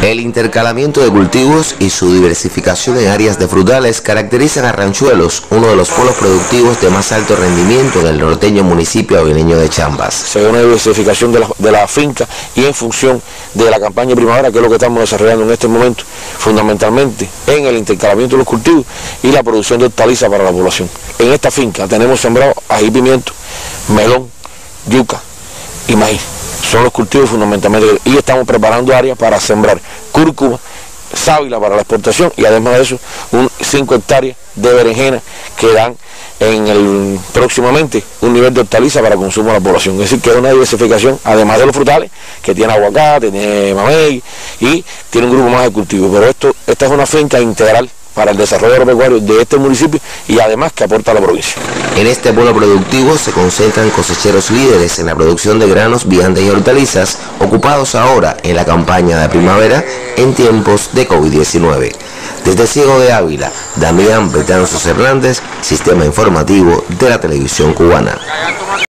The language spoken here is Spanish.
El intercalamiento de cultivos y su diversificación en áreas de frutales caracterizan a Ranchuelos, uno de los polos productivos de más alto rendimiento en el norteño municipio avileño de Chambas. Se ve una diversificación de la finca y en función de la campaña de primavera, que es lo que estamos desarrollando en este momento, fundamentalmente en el intercalamiento de los cultivos y la producción de hortalizas para la población. En esta finca tenemos sembrado ají, pimiento, melón, yuca y maíz. Son los cultivos fundamentalmente, y estamos preparando áreas para sembrar cúrcuma, sábila para la exportación y además de eso 5 hectáreas de berenjena que dan próximamente un nivel de hortaliza para consumo de la población. Es decir, que es una diversificación, además de los frutales, que tiene aguacate, tiene mamey y tiene un grupo más de cultivos. Pero esta es una finca integral para el desarrollo agropecuario de este municipio y además que aporta a la provincia. En este polo productivo se concentran cosecheros líderes en la producción de granos, viandas y hortalizas, ocupados ahora en la campaña de primavera en tiempos de COVID-19. Desde Ciego de Ávila, Damián Betanzos Hernández, Sistema Informativo de la Televisión Cubana.